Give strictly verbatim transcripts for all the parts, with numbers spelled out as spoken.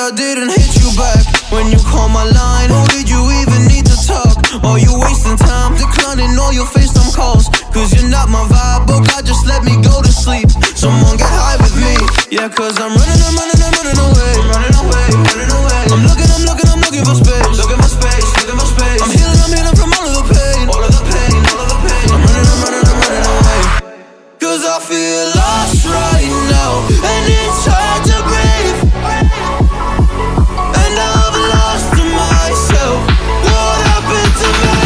I didn't hit you back when you called my line. Or did you even need to talk? Or you wasting time declining all your FaceTime calls? Cause you're not my vibe, but God just let me go to sleep. Someone get high with me. Yeah, cause I'm running, I'm running, I'm running away. Running away, running away. I'm looking, I'm looking, I'm looking for space. Looking for space, looking for space. I'm healing, I'm healing from all of the pain. All of the pain, all of the pain. I'm running, I'm running, I'm running away. Cause I feel lost right now, and it's hard to breathe. And I've lost myself. What happened to me?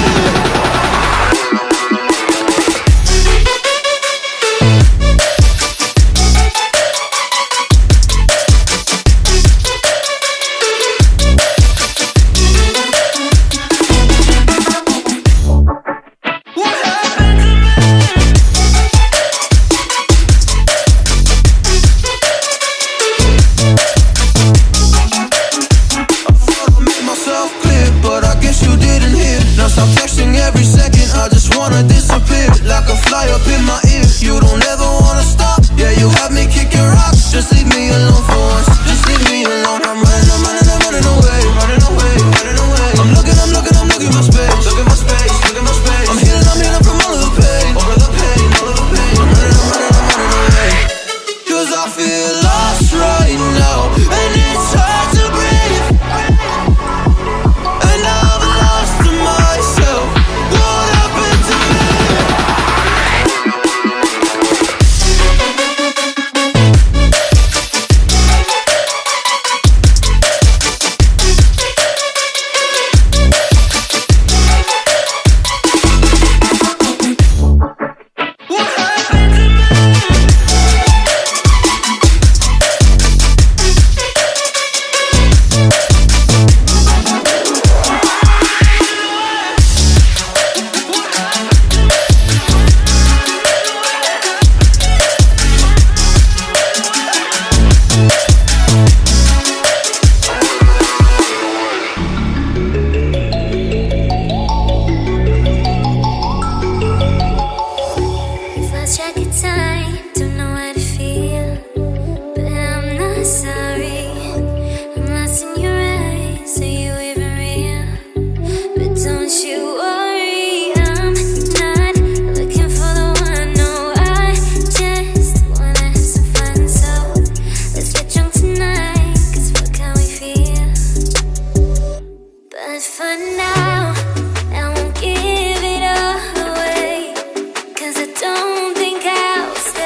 Don't think I'll stay.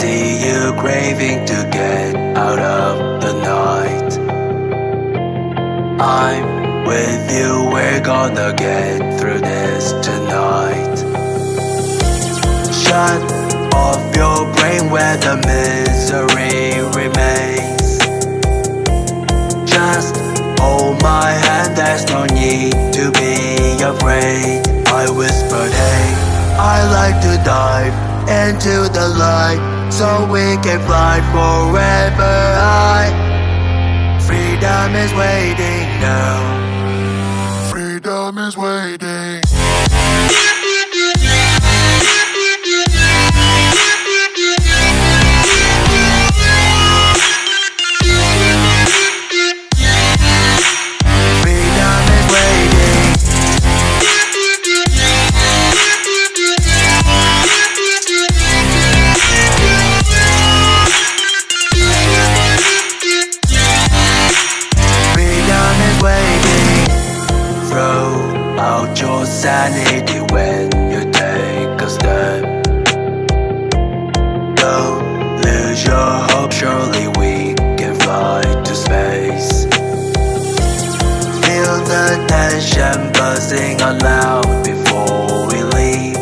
see you craving to get out of the night. I'm with you, we're gonna get through this tonight. Shut off your brain where the misery remains. Just hold my hand, there's no need to be afraid. I whispered, hey, I like to dive into the light, so we can fly forever high. Freedom is waiting now. Freedom is waiting. Out your sanity when you take a step. Don't lose your hope, surely we can fly to space. Feel the tension buzzing out loud before we leave.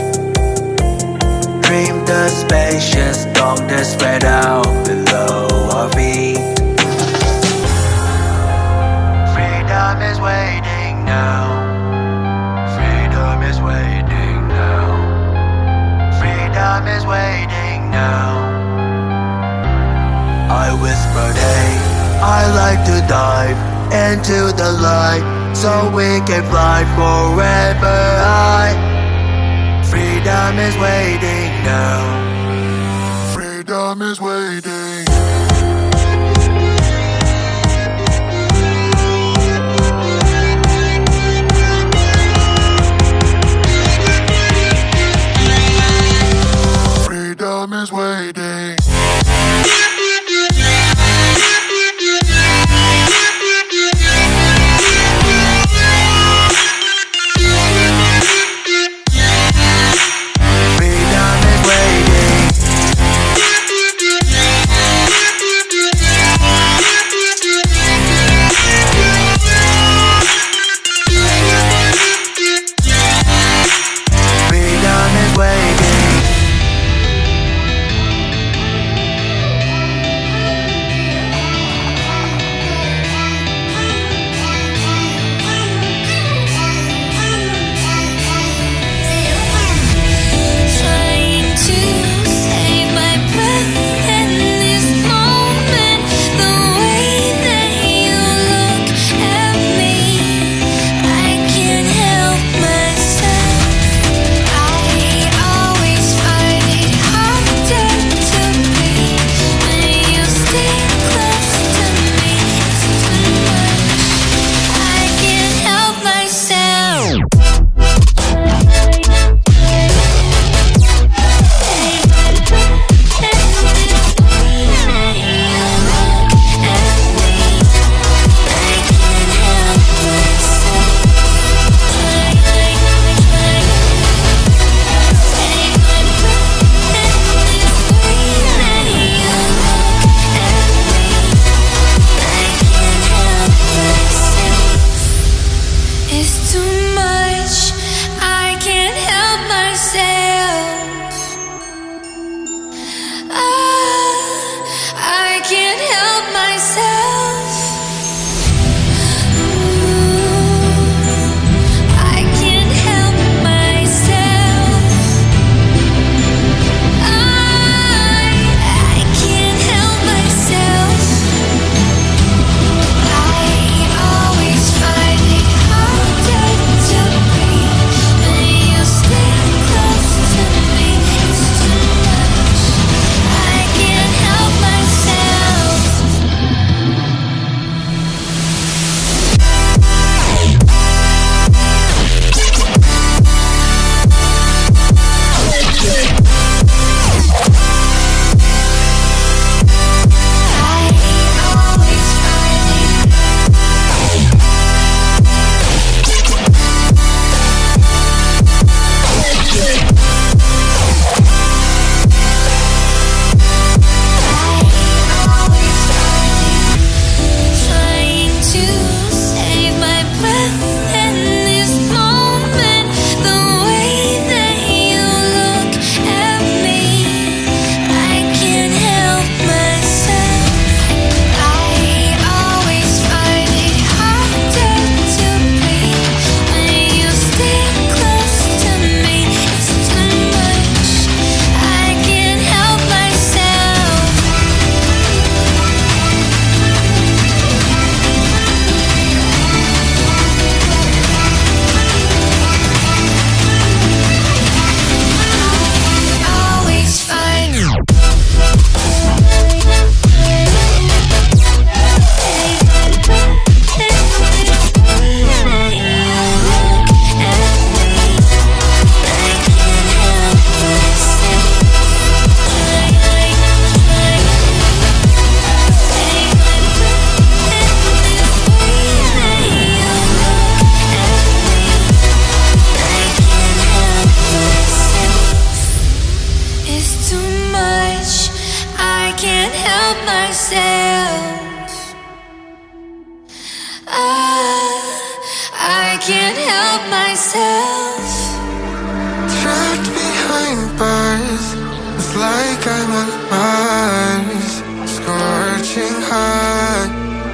Dream the spacious dome that's spread out below our feet. Freedom is waiting now. Freedom is waiting now. Freedom is waiting now. I whispered, hey, I like to dive into the light, so we can fly forever high. Freedom is waiting now. Freedom is waiting. Freedom is waiting. like I'm on Mars, scorching hot.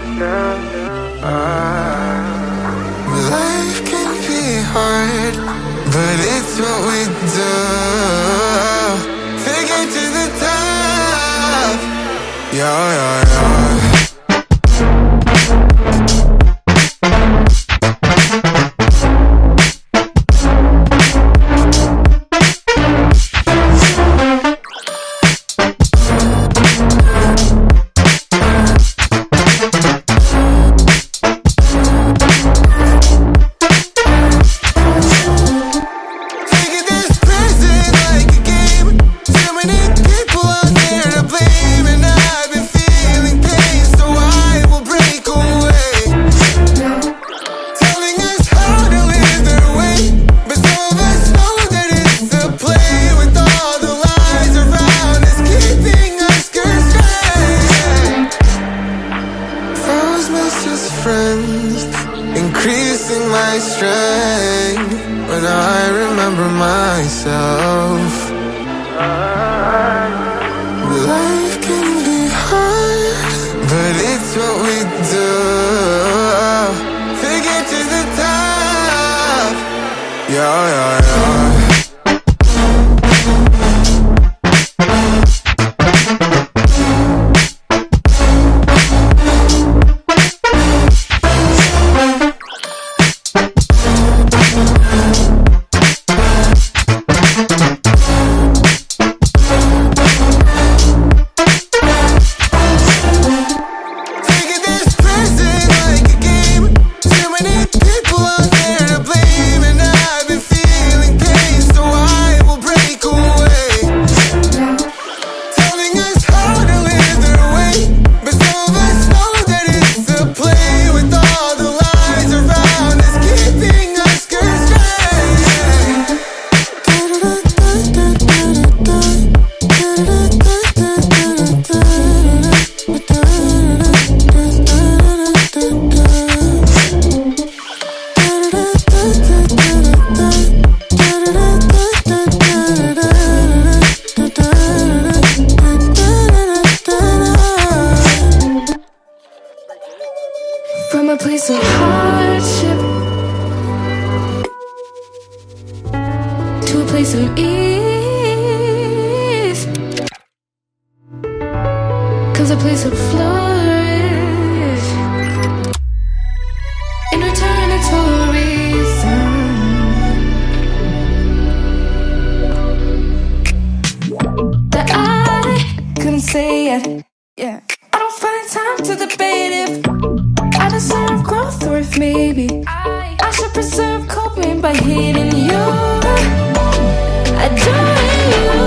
Life can be hard, but it's what we do to get to the top. Yeah, yeah, yeah. Increasing my strength when I remember myself. Life can be hard, but it's what we do to get to the top. Yeah, yeah, yeah. From a place of hardship to a place of ease, comes a place of flourish. In return, it's for a reason. That I couldn't say it. Yeah, I don't find time to debate if I deserve growth, or if maybe I, I should preserve coping by hating you, adoring you.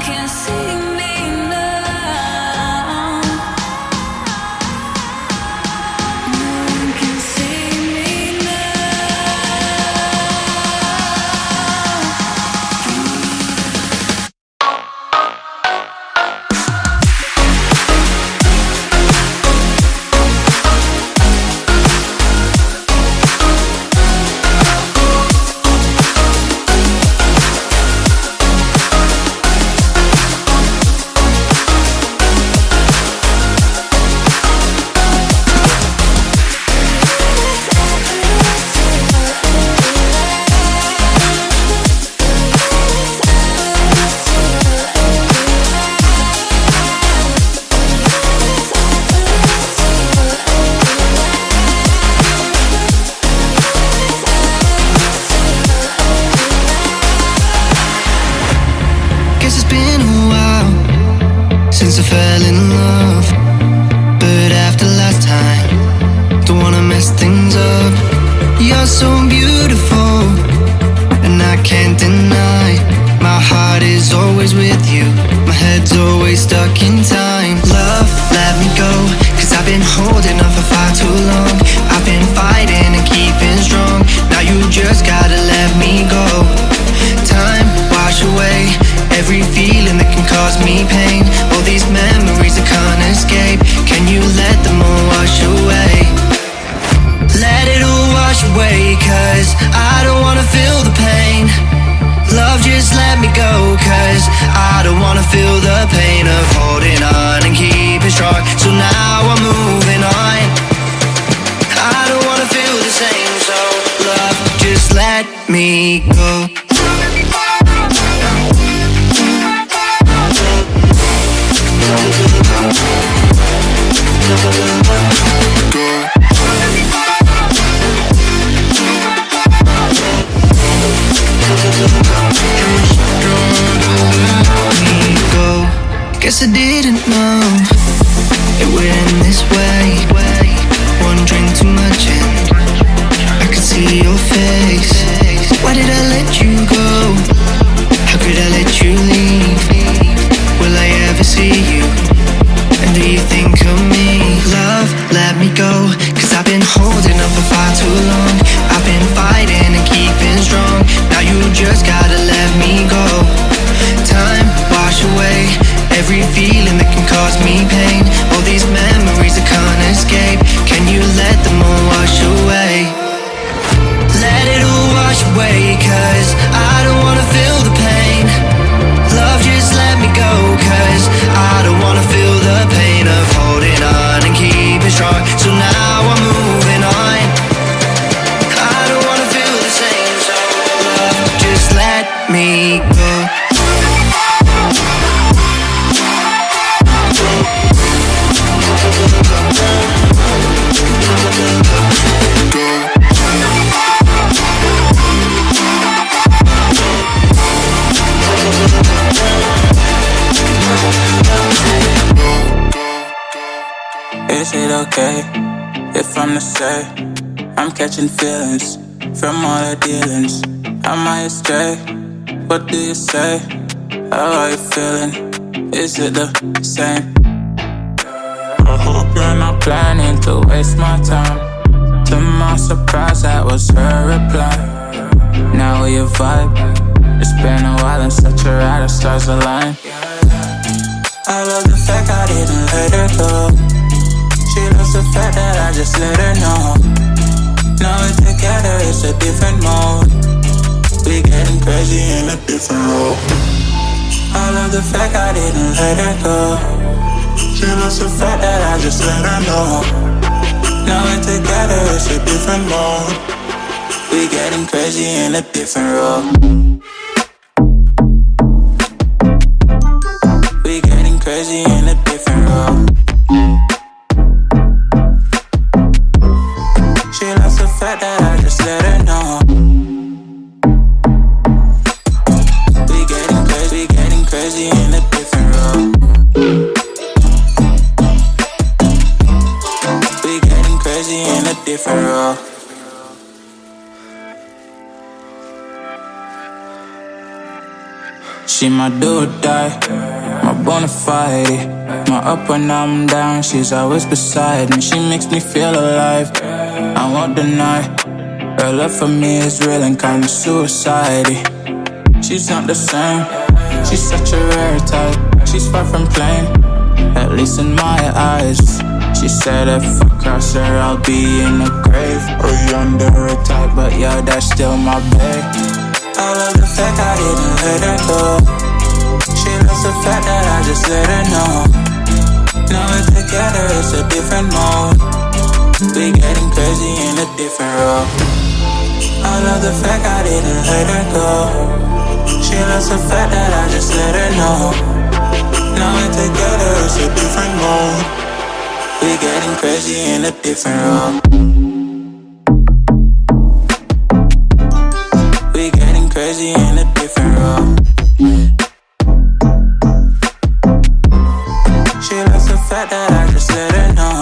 can see me now. No one can see me since I fell in love, but after last time, don't wanna mess things up. You're so beautiful, and I can't deny, my heart is always with you, my head's always stuck in time. Love, let me go, cause I've been holding on for far too long. I've been fighting and keeping strong, now you just gotta let me go. Time, wash away every feeling that can cause me pain. All these memories I can't escape, can you let them all wash away? Let it all wash away, cause I don't wanna feel the pain. Love, just let me go, cause I don't wanna feel the pain of holding on and keeping strong. So now I'm moving on, I don't wanna feel the same. So love, just let me go. Guess I didn't know it would end this way. One drink too much and I could see your face. Why did I let you go? How could I let you leave? Will I ever see you? And do you think of me? Love, let me go, cause I've been holding up for far too long. I've been fighting and keeping strong, now you just gotta let me go. Time, wash away every feeling that can cause me pain. All these memories I can't escape, can you let them all wash away? Let it all wash away, cause I don't wanna feel the pain. Love, just let me go, cause I don't wanna feel the pain of holding on and keeping strong. So now I'm moving on, I don't wanna feel the same. So love, just let me go. Is it okay if I'm to say I'm catching feelings from all the dealings? Am I astray? What do you say? How are you feeling? Is it the same? I hope you're not planning to waste my time. To my surprise, that was her reply. Now we vibe. It's been a while and such a ride, the stars align. I love the fact I didn't let her go. She loves the fact that I just let her know. Now we're together, it's a different mode. We getting crazy in a different role. I love the fact I didn't let her go. She loves the fact that I just let her know. Now we're together, it's a different mode. We getting crazy in a different role. We getting crazy in a different role. She loves the fact that I just let her know. We getting crazy, getting crazy in a different role. We getting crazy in a different role. She my do or die, my bona fide. My up when I'm down, she's always beside me. She makes me feel alive, I won't deny. Her love for me is real and kinda suicide-y. She's not the same, she's such a rare type. She's far from plain, at least in my eyes. She said if I cross her, I'll be in the grave or under her type, but yeah, that's still my babe. I love the fact I didn't let her go. She loves the fact that I just let her know. Now we're together, it's a different mode. We getting crazy in a different role. I love the fact I didn't let her go. She loves the fact that I just let her know. Now we're together, it's a different mode. We getting crazy in a different role. We getting crazy in a different role. She loves the fact that I just let her know.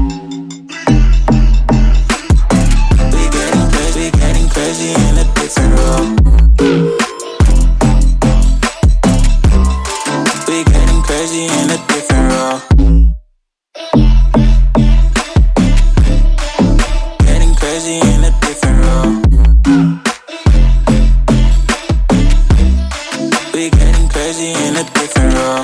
We getting crazy, getting crazy in a different role. We getting crazy in a different role. Getting crazy in a different role. We getting crazy in a different role.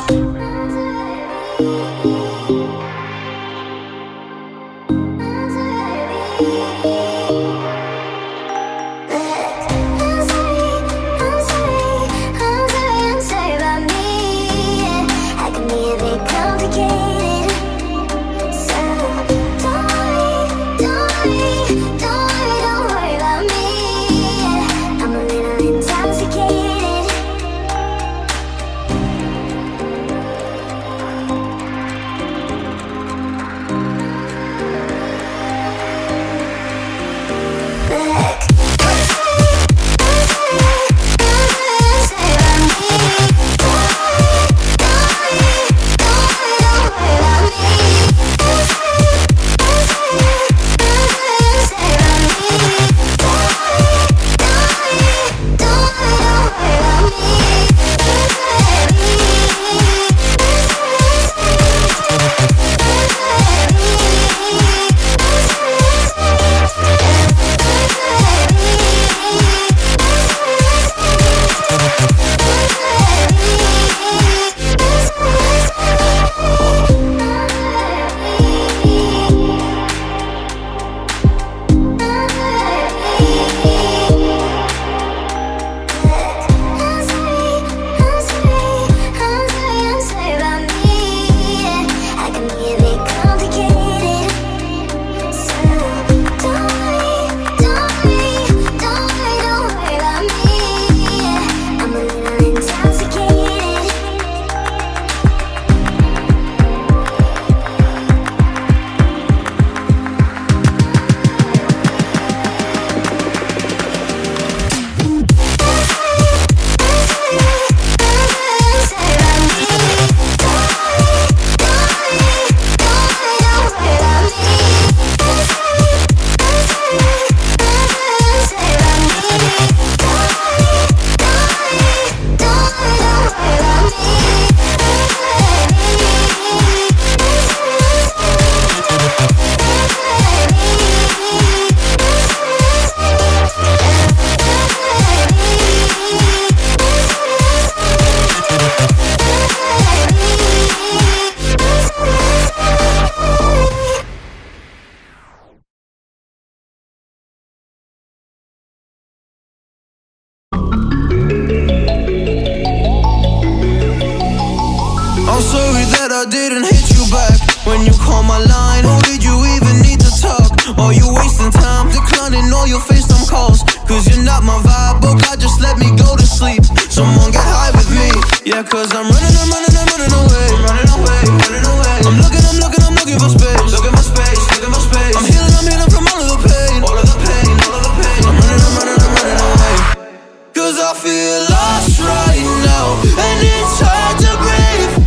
I'm sorry that I didn't hit you back when you called my line. Or did you even need to talk? Or you wasting time declining all your FaceTime calls? Cause you're not my vibe, but God just let me go to sleep. Someone get high with me. Yeah, cause I'm running, I'm running, I'm running away. Running away, running away. I'm looking, I'm looking, I'm looking for space. Looking for space, looking for space. I'm healing, I'm healing from all of the pain. All of the pain, all of the pain. I'm running, I'm running, I'm running away. Cause I feel lost right now, and it's hard to breathe.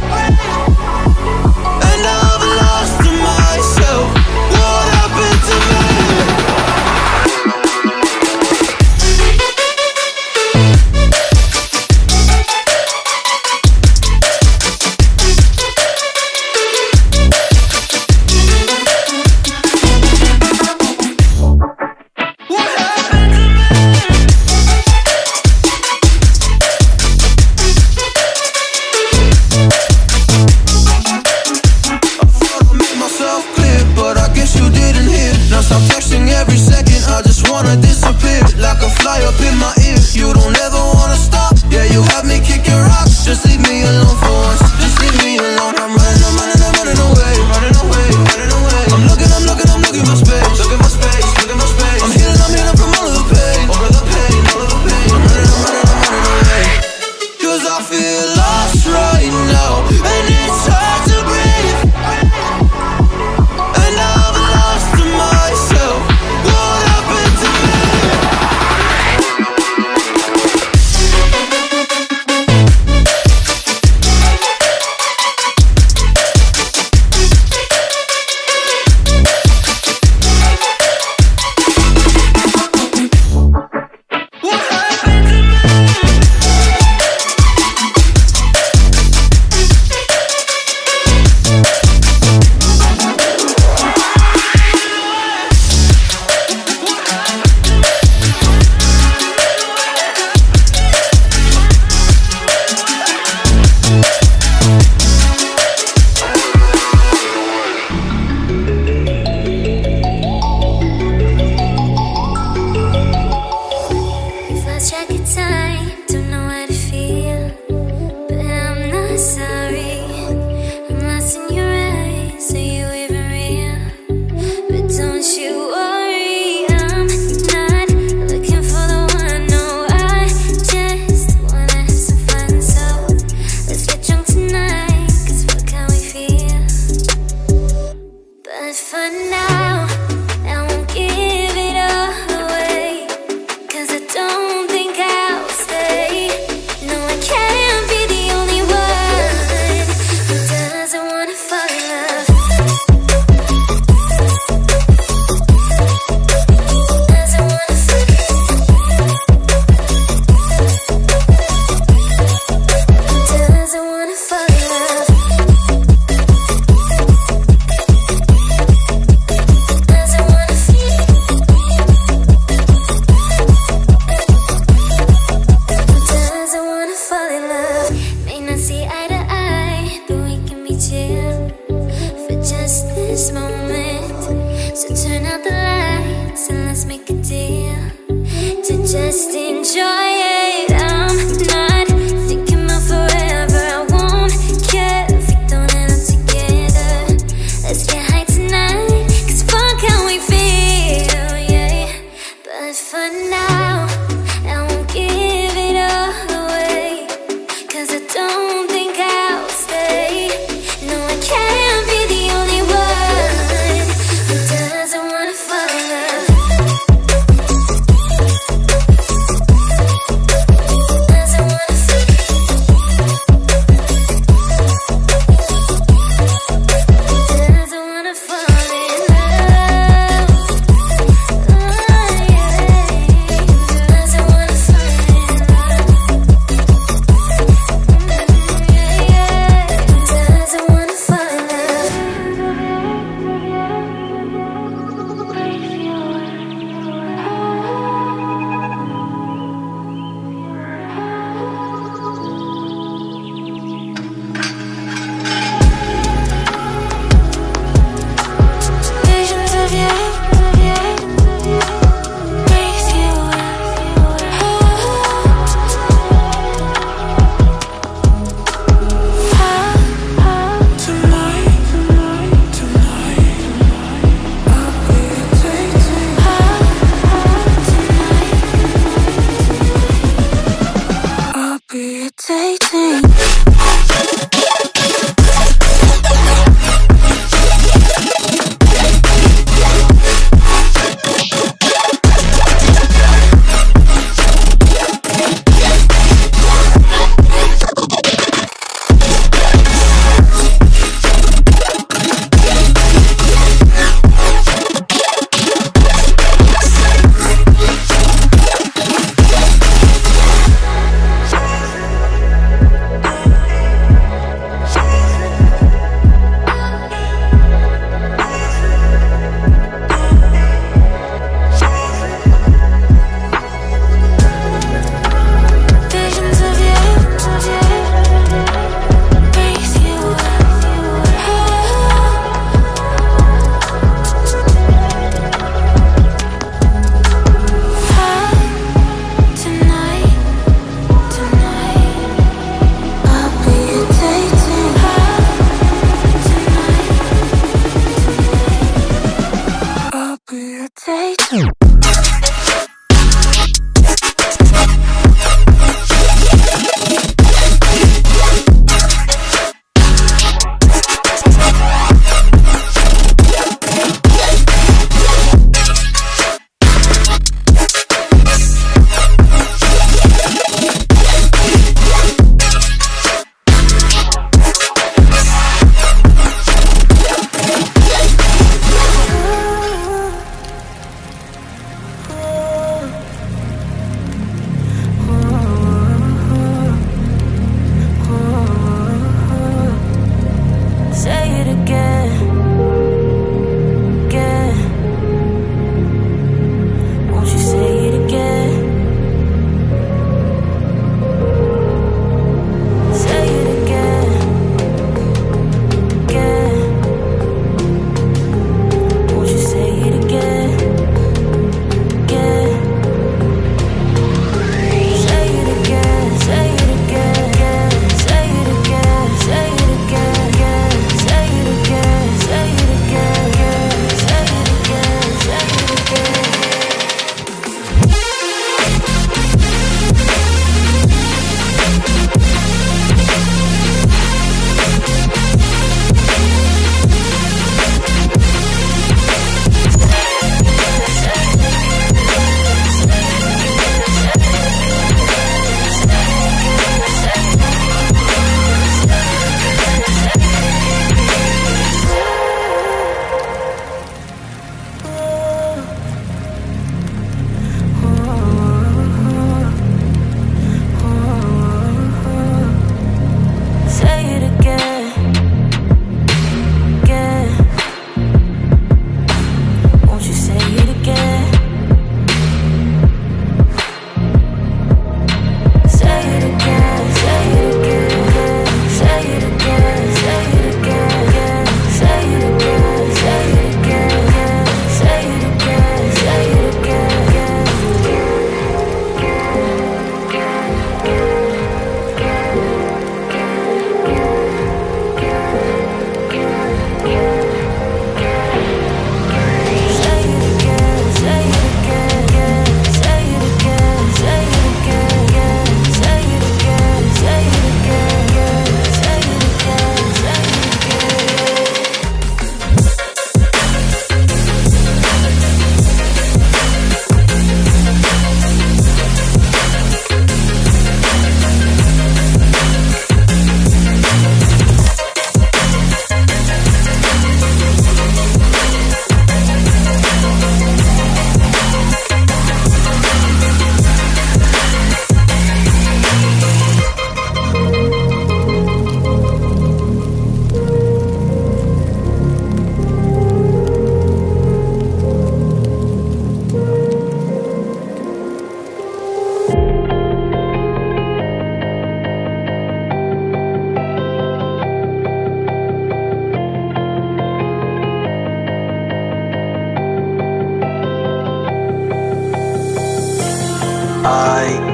And I've lost myself. What happened to me? Just enjoy it. I'm not thinking about forever. I won't care if we don't end up together. Let's get high tonight, cause fuck how we feel, yeah. But for now, I won't give it all away, cause I don't think I'll stay. No, I can't be the only one who doesn't wanna fall in love.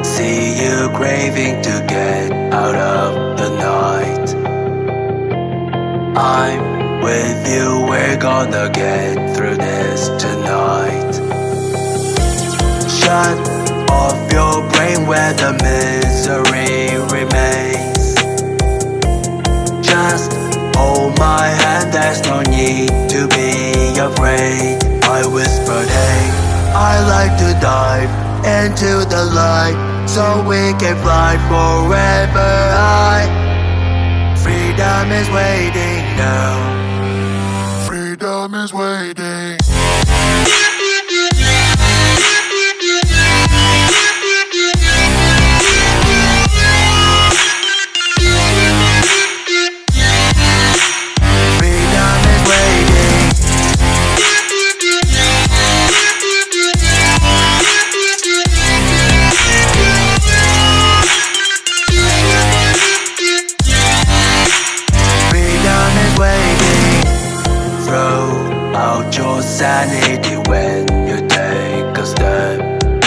See you craving to get out of the night. I'm with you, we're gonna get through this tonight. Shut off your brain where the misery remains. Just hold my hand, there's no need to be afraid. I whispered, hey, I like to dive into the light, so we can fly forever high. Freedom is waiting now. Freedom is waiting. Your sanity when you take a step.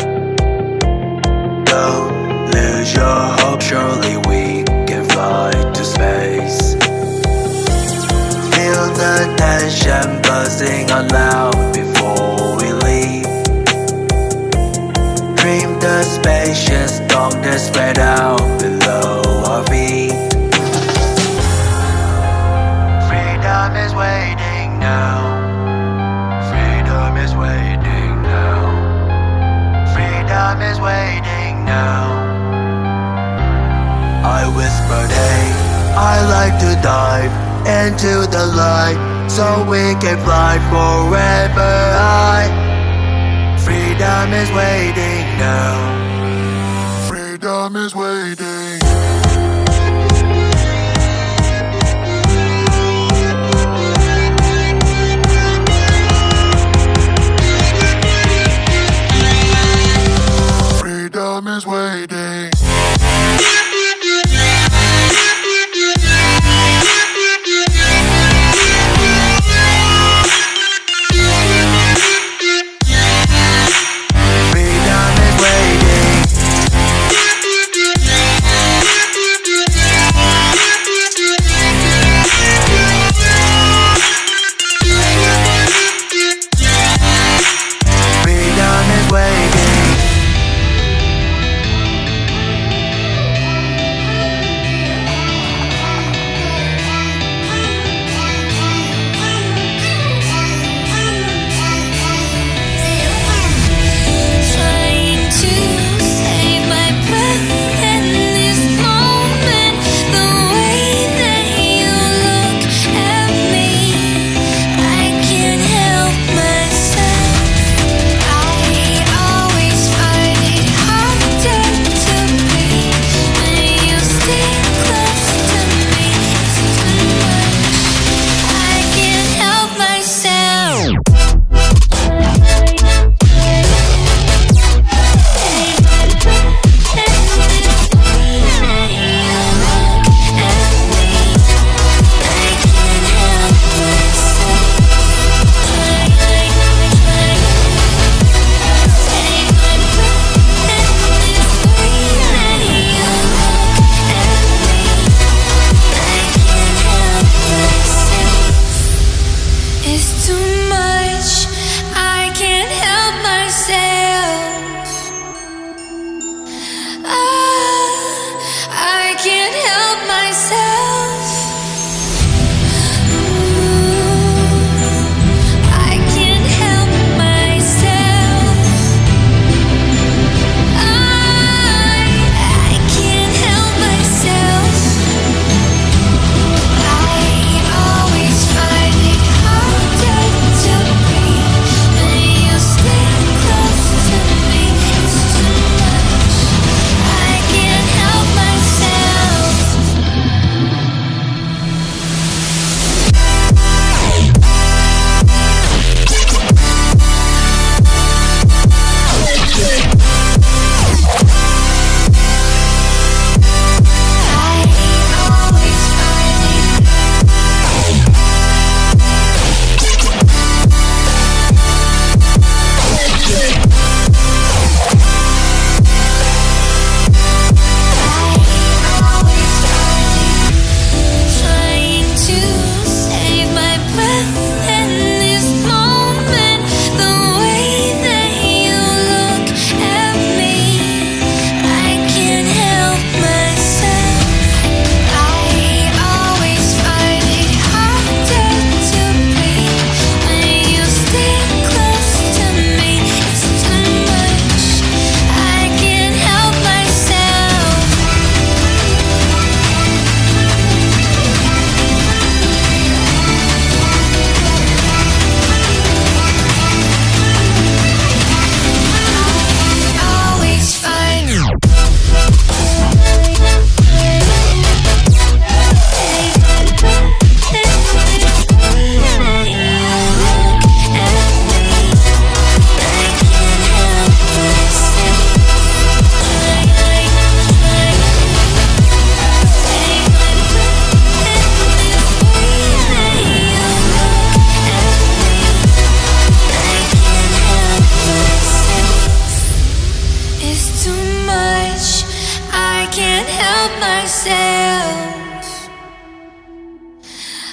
Don't lose your hope, surely we can fly to space. Feel the tension buzzing out loud before we leave. Dream the spacious darkness spread out below our feet. Freedom is waiting now. Freedom is waiting now. I whispered, hey, I like to dive into the light, so we can fly forever high. Freedom is waiting now. Freedom is waiting. Freedom is waiting. Freedom is waiting.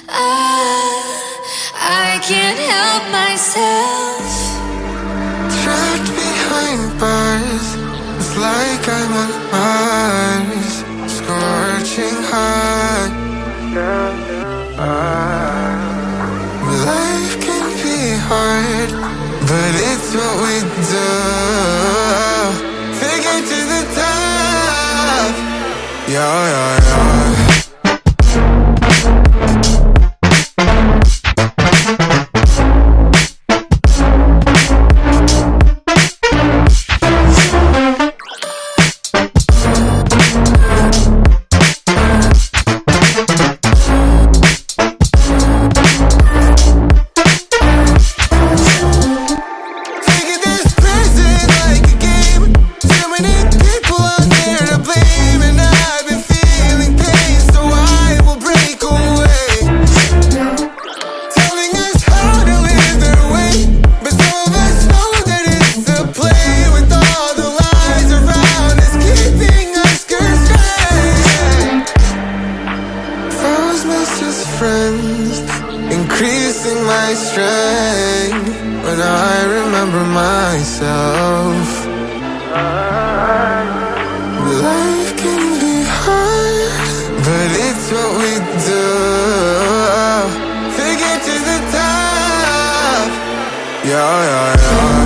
I can't help myself. Trapped behind bars, it's like I'm on Mars, scorching hot. Life can be hard, but it's what we do to get to the top. Yeah, yeah, yeah. Increasing my strength when I remember myself. Life can be hard, but it's what we do to get to the top. Yeah, yeah, yeah.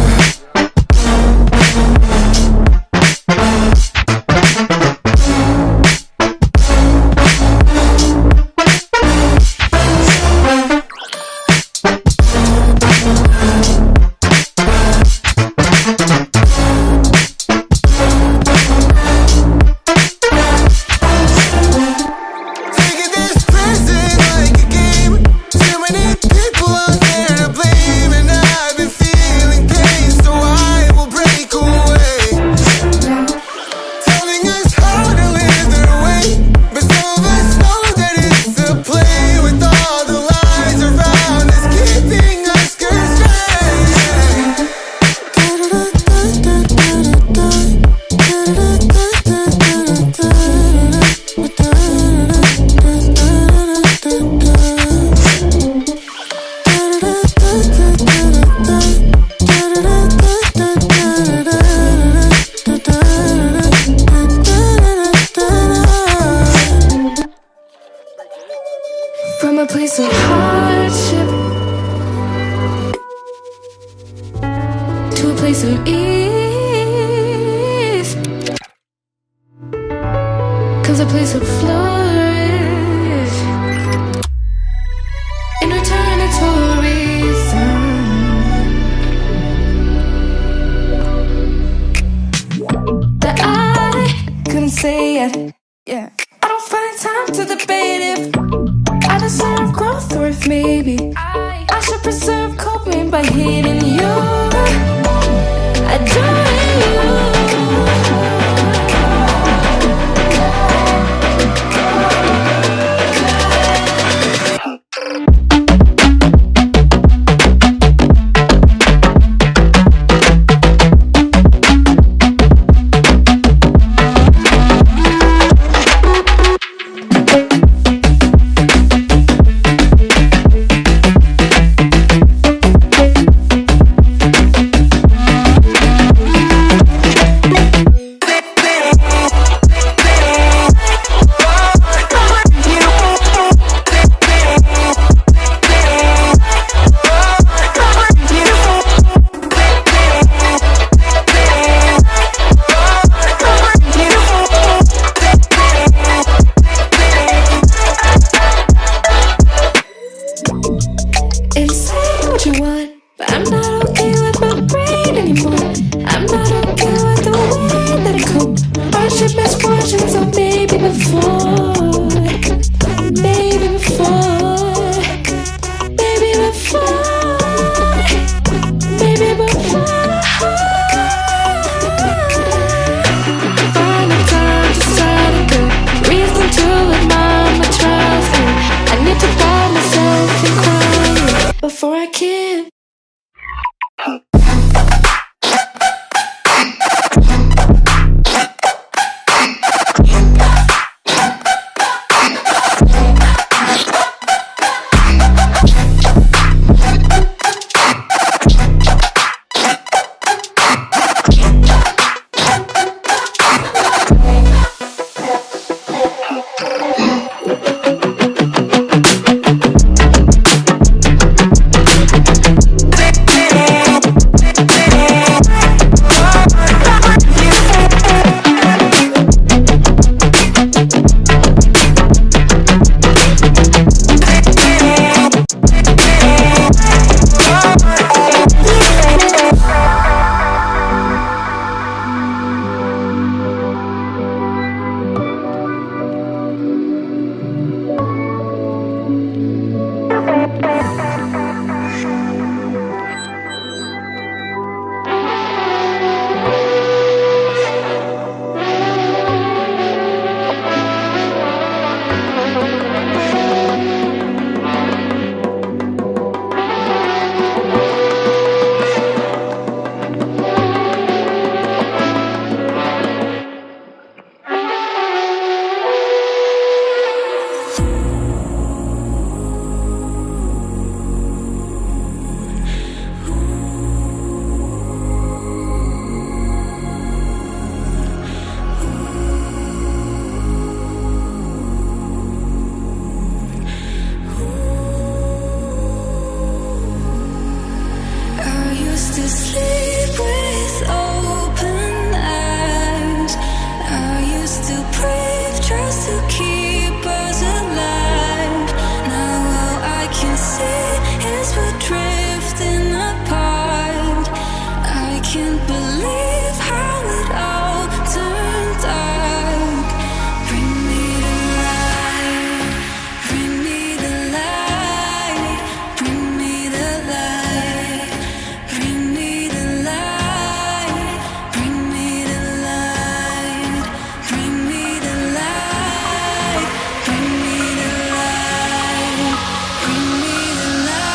From a place of hardship to a place of ease comes a place of flourish. In return, it's for a reason. That I couldn't say it. Yeah, I don't find time to debate if I deserve growth, or if maybe I, I should preserve coping by hitting you, adoring you. Before I can to sleep with open eyes. I used to brave, trust to keep us alive. Now all I can see is we're drifting apart. I can't believe how it all turned dark. Bring me the light, bring me the light, bring me the light, bring me the light, bring me the light, bring me the light, bring me the light, bring me the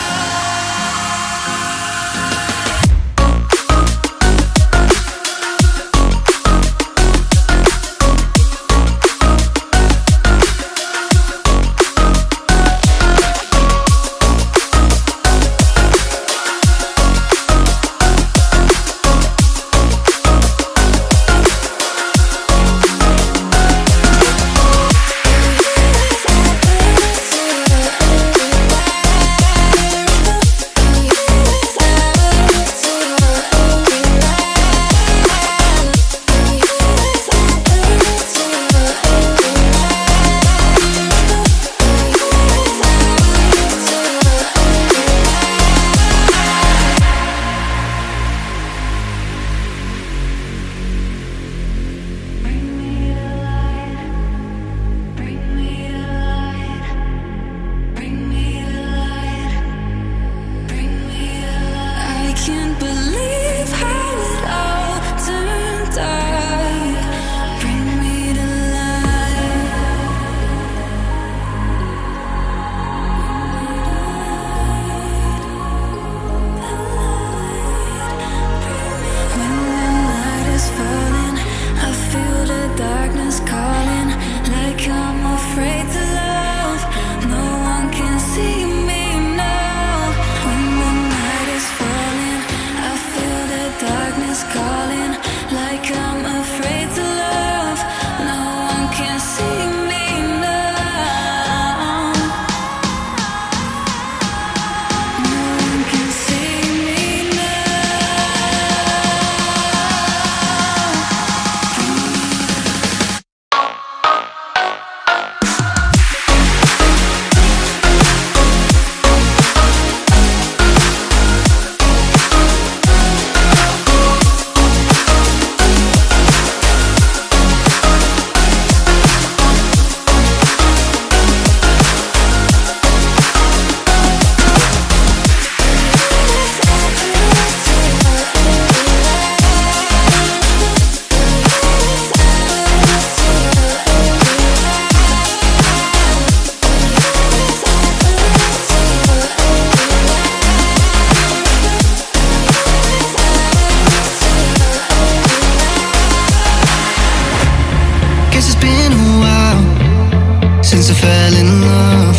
since I fell in love.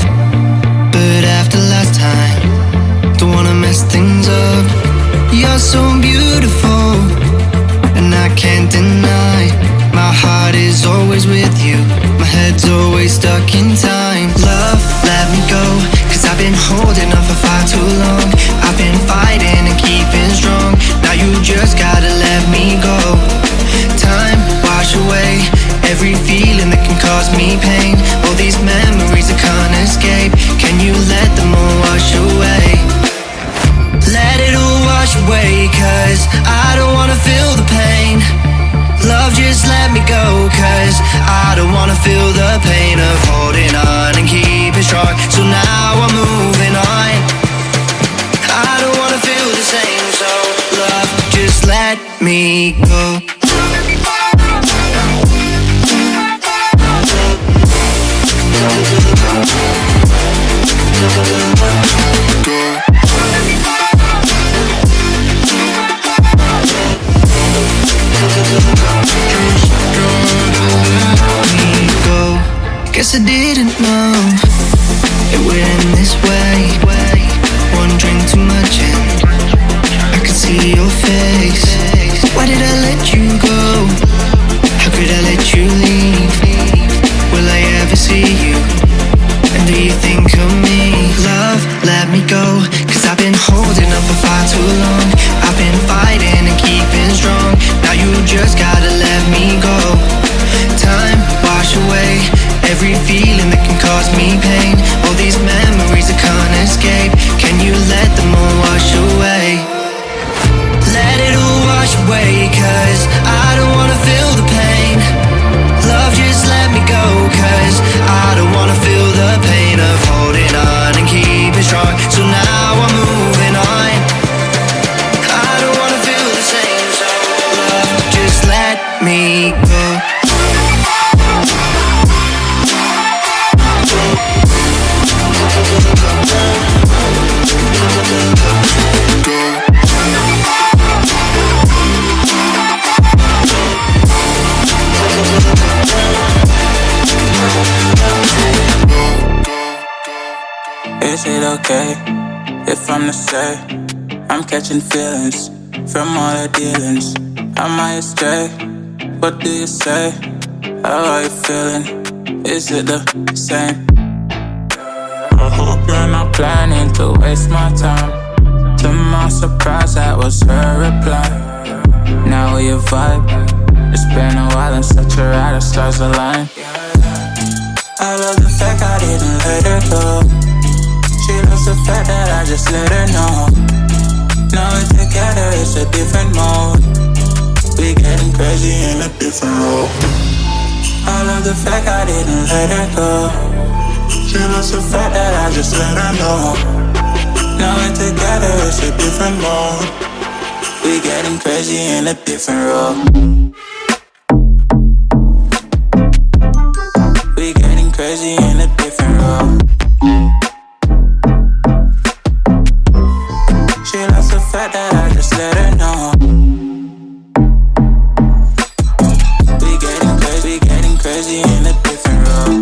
But after last time, don't wanna mess things up. You're so beautiful, and I can't deny. My heart is always with you, my head's always stuck in time. Love, let me go, cause I've been holding on for far too long. I've been fighting and keeping strong, now you just gotta let me go. Time, wash away every feeling that can cause me pain. All these memories I can't escape, can you let them all wash away? Let it all wash away, cause I don't wanna feel the pain. Love, just let me go, cause I don't wanna feel the pain of holding on and keeping strong. So now I'm moving on, I don't wanna feel the same. So love, just let me go. Guess I didn't know it would end this way. One drink too much and I could see your face. Why did I let you go? How could I let you leave? Will I ever see you? And do you think of me? Love, let me go, cause I've been holding up for far too long. I've been Is it okay if I'm to say I'm catching feelings from all the dealings? Am I astray? What do you say? How are you feeling? Is it the same? I hope you're not planning to waste my time. To my surprise, that was her reply. Now we vibe. It's been a while and such a ride, the stars align. I love the fact I didn't let her go. She loves the fact that I just let her know. Now we're together, it's a different mode. We getting crazy in a different role. I love the fact I didn't let her go. She loves the fact that I just let her know. Now we're together, it's a different mode. We getting crazy in a different role. We getting crazy in a different role. She loves the fact that I just let her know. We getting crazy, we getting crazy in a different role.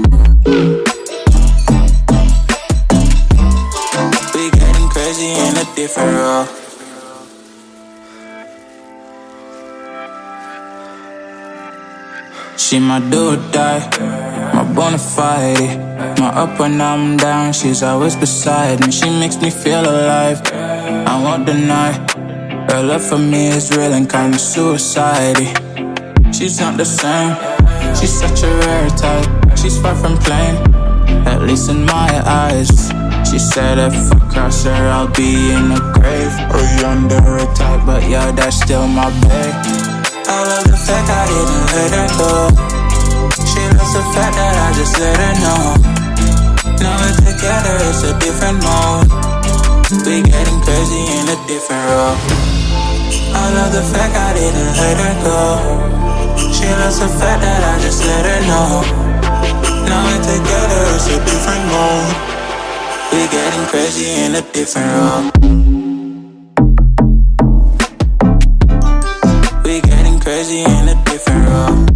We getting crazy in a different role. She my do or die, my bona fide. My up when I'm down, she's always beside me. She makes me feel alive, I won't deny. Her love for me is real and kinda suicide-y. She's not the same, she's such a rare type. She's far from plain, at least in my eyes. She said if I cross her, I'll be in a grave or under a type, but yeah, that's still my babe. I love the fact I didn't let her go. She loves the fact that I just let her know. Now we're together, it's a different mode. We getting crazy in a different role. I love the fact I didn't let her go. She loves the fact that I just let her know. Now we're together, it's a different mode. We getting crazy in a different role. We getting crazy in a different role.